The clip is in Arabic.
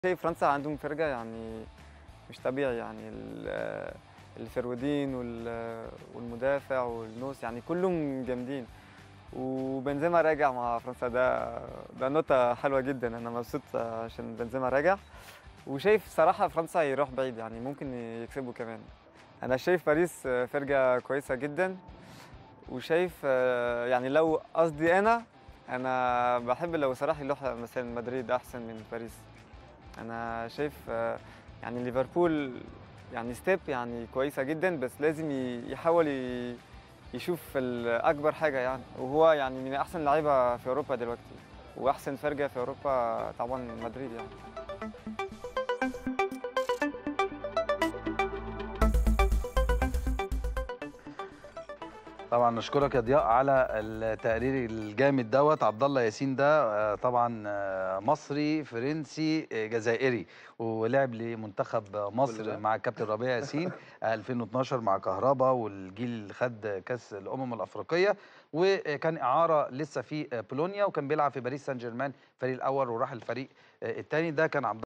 شايف فرنسا عندهم فرقة مش طبيعي الفرودين والمدافع والنص كلهم جامدين. وبنزيما راجع مع فرنسا، ده نقطة حلوة جدا. أنا مبسوط عشان بنزيما راجع، وشايف صراحة فرنسا هيروح بعيد، ممكن يكسبوا كمان. أنا شايف باريس فرقة كويسة جدا، وشايف لو قصدي أنا بحب لو صلاح يروح مثلا مدريد أحسن من باريس. أنا شايف ليفربول ستيب كويسة جدا، بس لازم يحاول يشوف أكبر حاجة وهو من أحسن اللعيبة في أوروبا دلوقتي، وأحسن فرقة في أوروبا طبعا مدريد طبعا نشكرك يا ضياء على التقرير الجامد دوت. عبد الله ياسين ده طبعا مصري فرنسي جزائري، ولعب لمنتخب كل مصر ده. مع الكابتن ربيع ياسين 2012 مع كهربا، والجيل اللي خد كاس الامم الافريقيه، وكان اعاره لسه في بولونيا، وكان بيلعب في باريس سان جيرمان الفريق الاول، وراح الفريق الثاني. ده كان عبد